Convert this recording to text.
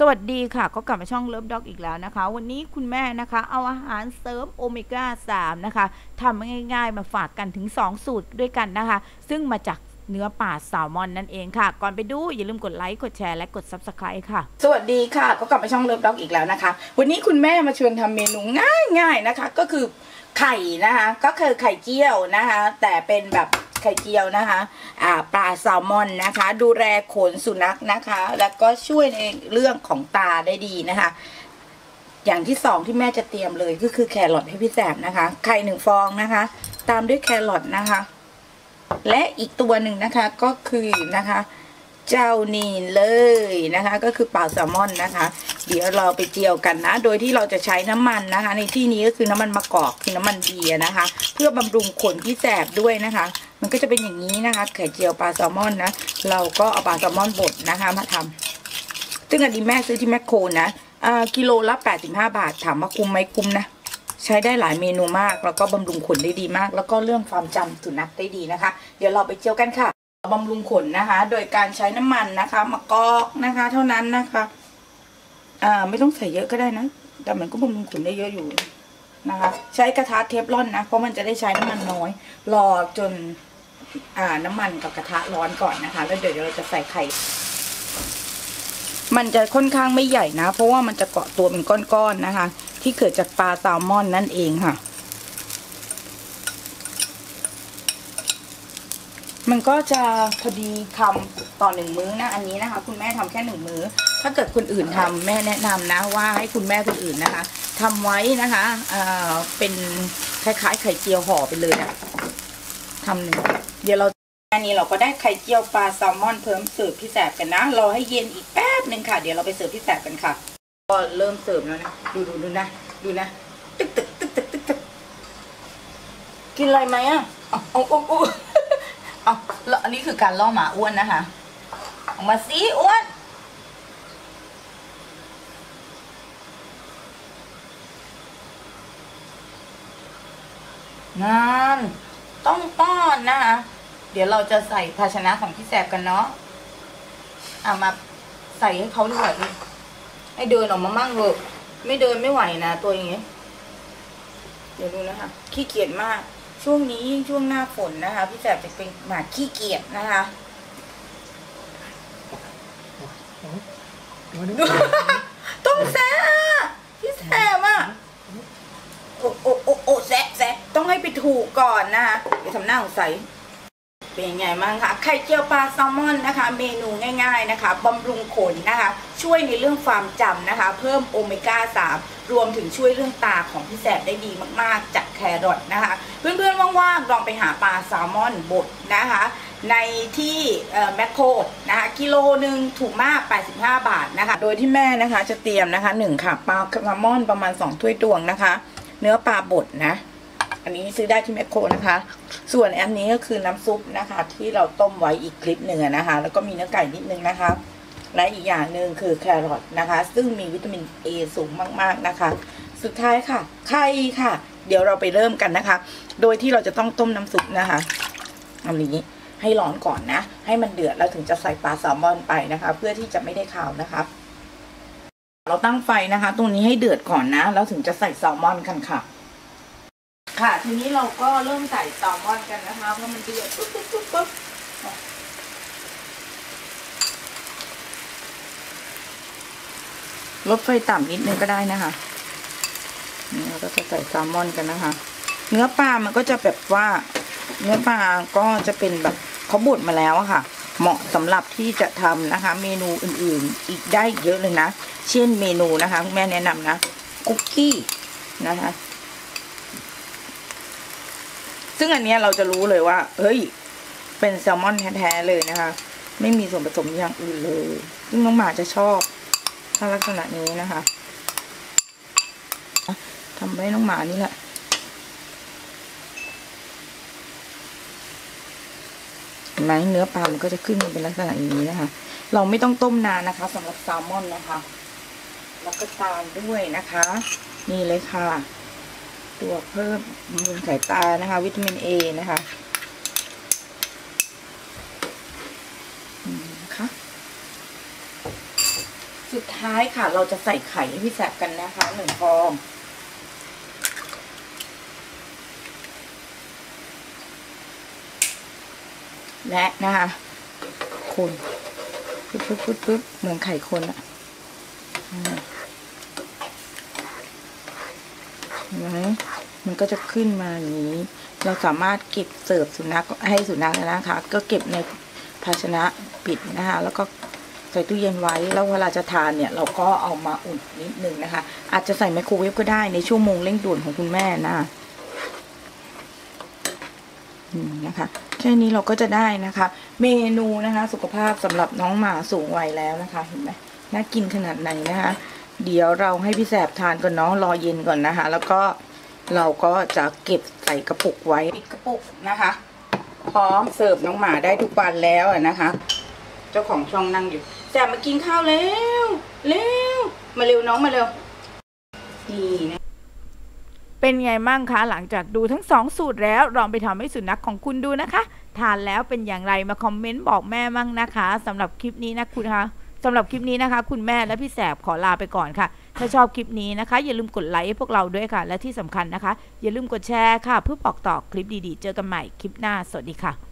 สวัสดีค่ะก็กลับมาช่องเลิฟด็อกอีกแล้วนะคะวันนี้คุณแม่นะคะเอาอาหารเสริมโอเมก้า3นะคะทำง่ายๆมาฝากกันถึง2สูตรด้วยกันนะคะซึ่งมาจากเนื้อป่าแซลมอนนั่นเองค่ะก่อนไปดูอย่าลืมกดไลค์กดแชร์และกด Subscribe ค่ะสวัสดีค่ะก็กลับมาช่องเลิฟด็อกอีกแล้วนะคะวันนี้คุณแม่มาชวนทำเมนูง่ายๆนะคะก็คือไข่นะคะก็คือไข่เจียวนะคะแต่เป็นแบบไข่เจียวนะคะปลาแซลมอนนะคะดูแลขนสุนัขนะคะแล้วก็ช่วยในเรื่องของตาได้ดีนะคะอย่างที่สองที่แม่จะเตรียมเลยก็คือแครอทให้พี่แสบนะคะไข่1 ฟองนะคะตามด้วยแครอทนะคะและอีกตัวหนึ่งนะคะก็คือนะคะเจ้านี่เลยนะคะก็คือปลาแซลมอนนะคะเดี๋ยวเราไปเจียวกันนะโดยที่เราจะใช้น้ำมันนะคะในที่นี้ก็คือน้ำมันมะกอกคือน้ำมันดีนะคะเพื่อบำรุงขนที่แสบด้วยนะคะมันก็จะเป็นอย่างนี้นะคะไข่เจียวปลาแซลมอนนะเราก็เอาปลาแซลมอนบดนะคะมาทำซึ่งอันนี้แม่ซื้อที่แมคโครนะกิโลละ85 บาทถามว่าคุ้มไหมคุ้มนะใช้ได้หลายเมนูมากแล้วก็บำรุงขนได้ดีมากแล้วก็เรื่องความจำสุนัขได้ดีนะคะเดี๋ยวเราไปเจียวกันค่ะบำรุงขนนะคะโดยการใช้น้ำมันนะคะมะกอกนะคะเท่านั้นนะคะไม่ต้องใส่เยอะก็ได้นะแต่มันก็บำรุงขนได้เยอะอยู่นะคะใช้กระทะเทฟลอนนะเพราะมันจะได้ใช้น้ำมันน้อยรอจนน้ำมันกับกระทะร้อนก่อนนะคะแล้วเดี๋ยวเราจะใส่ไข่มันจะค่อนข้างไม่ใหญ่นะเพราะว่ามันจะเกาะตัวเป็นก้อนๆนะคะที่เกิดจากปลาแซลมอนนั่นเองค่ะมันก็จะพอดีคำต่อ1 มื้อนะอันนี้นะคะคุณแม่ทำแค่1 มื้อถ้าเกิดคนอื่นทำแม่แนะนำนะว่าให้คุณแม่คนอื่นนะคะทำไว้นะคะเป็นคล้ายๆไข่เจียวห่อไปเลยนะทำหนึ่งเดี๋ยวเราอันนี้เราก็ได้ไข่เจียวปลาแซลมอนเพิ่มเสิร์ฟพี่แสบกันนะรอให้เย็นอีกแป๊บหนึ่งค่ะเดี๋ยวเราไปเสิร์ฟพี่แสบกันค่ะก็เริ่มเสิร์ฟแล้วนะดูนะดูนะตึกกินอะไรไหมอ่ะเอาแล้วอันนี้คือการล่อหมาอ้วนนะคะออกมาสิอ้วนงานต้องป้อนนะคะเดี๋ยวเราจะใส่ภาชนะของพี่แสบกันเนาะมาใส่ให้เขาด้วยให้เดินออกมามั่งเถอะไม่เดินไม่ไหวนะตัวอย่างเงี้ยเดี๋ยวดูนะคะขี้เกียจมากช่วงนี้ยิ่งช่วงหน้าฝนนะคะพี่แสบจะเป็นหมาขี้เกียจนะคะต้องแซะพี่แสบอ่ะโอ้แซะต้องให้ไปถูกก่อนนะคะเดี๋ยวทำหน้าสงสัยเป็นยังไงบ้างคะไข่เจียวปลาแซลมอนนะคะเมนูง่ายๆนะคะบำรุงขนนะคะช่วยในเรื่องความจำนะคะเพิ่มโอเมก้า3รวมถึงช่วยเรื่องตาของพี่แสบได้ดีมากๆจากแครอทนะคะเพื่อนๆว่างๆลองไปหาปลาแซลมอนบดนะคะในที่แมคโครนะคะกิโลหนึ่งถูกมาก85 บาทนะคะโดยที่แม่นะคะจะเตรียมนะคะ1ค่ะปลาแซลมอนประมาณ2 ถ้วยตวงนะคะเนื้อปลาบดนะอันนี้ซื้อได้ที่แมคโครนะคะส่วนอันนี้ก็คือน้ำซุปนะคะที่เราต้มไว้อีกคลิปหนึ่งนะคะแล้วก็มีเนื้อไก่นิดนึงนะคะและอีกอย่างหนึ่งคือแครอทนะคะซึ่งมีวิตามิน A สูงมากๆนะคะสุดท้ายค่ะไข่ค่ะเดี๋ยวเราไปเริ่มกันนะคะโดยที่เราจะต้องต้มน้ำซุปนะคะอันนี้ให้ร้อนก่อนนะให้มันเดือดแล้วถึงจะใส่ปลาแซลมอนไปนะคะเพื่อที่จะไม่ได้คาวนะคะเราตั้งไฟนะคะตรงนี้ให้เดือดก่อนนะแล้วถึงจะใส่แซลมอนกันค่ะค่ะทีนี้เราก็เริ่มใส่แซลมอนกันนะคะเพราะมันเดือดปุ๊บลดไฟต่ำนิดนึงก็ได้นะคะนี่เราก็จะใส่แซลมอนกันนะคะเนื้อปลามันก็จะแบบว่าเนื้อปลาก็จะเป็นแบบเขาบดมาแล้วอะค่ะเหมาะสำหรับที่จะทำนะคะเมนูอื่นๆอีกได้เยอะเลยนะเช่นเมนูนะคะแม่แนะนำนะคุกกี้นะคะซึ่งอันนี้เราจะรู้เลยว่าเฮ้ยเป็นแซลมอนแท้ๆเลยนะคะไม่มีส่วนผสมอย่างอื่นเลยซึ่งน้องหมาจะชอบถ้าลักษณะนี้นะคะทำให้น้องหมานี่แหละเห็นไหมเนื้อปลามันก็จะขึ้นมาเป็นลักษณะอย่างนี้นะคะเราไม่ต้องต้มนานนะคะสำหรับแซลมอนนะคะแล้วก็ตามด้วยนะคะนี่เลยค่ะตัวเพิ่มบำรุงสายตานะคะวิตามิน A นะคะสุดท้ายค่ะเราจะใส่ไข่ให้พี่แสบกันนะคะ1 ฟองและนะคะคนปึ๊บเหมือนไข่คนอะเห็นไหมมันก็จะขึ้นมาอย่างนี้เราสามารถเก็บเสิร์ฟสุนัขให้สุนัขนะคะก็เก็บในภาชนะปิดนะคะแล้วก็ใส่ตู้เย็นไว้แล้วเวลาจะทานเนี่ยเราก็เอามาอุ่นนิดนึงนะคะอาจจะใส่ไมโครเวฟก็ได้ในชั่วโมงเร่งด่วนของคุณแม่นะคะแค่นี้เราก็จะได้นะคะเมนูนะคะสุขภาพสำหรับน้องหมาสูงวัยแล้วนะคะเห็นไหมน่ากินขนาดไหนนะคะเดี๋ยวเราให้พี่แสบทานก่อนเนาะรอเย็นก่อนนะคะแล้วก็เราก็จะเก็บใส่กระปุกไว้ปิดกระปุกนะคะพร้อมเสิร์ฟน้องหมาได้ทุกวันแล้วนะคะเจ้าของช่องนั่งอยู่แสบมากินข้าวเร็วมาเร็วน้องมาเร็วนี่นะเป็นไงมั่งคะหลังจากดูทั้ง2สูตรแล้วลองไปทำให้สุนัขของคุณดูนะคะทานแล้วเป็นอย่างไรมาคอมเมนต์บอกแม่มั่งนะคะสำหรับคลิปนี้นะคุณคะสำหรับคลิปนี้นะคะคุณแม่และพี่แสบขอลาไปก่อนค่ะถ้าชอบคลิปนี้นะคะอย่าลืมกดไลค์ให้พวกเราด้วยค่ะและที่สำคัญนะคะอย่าลืมกดแชร์ค่ะเพื่อบอกต่อคลิปดีๆเจอกันใหม่คลิปหน้าสวัสดีค่ะ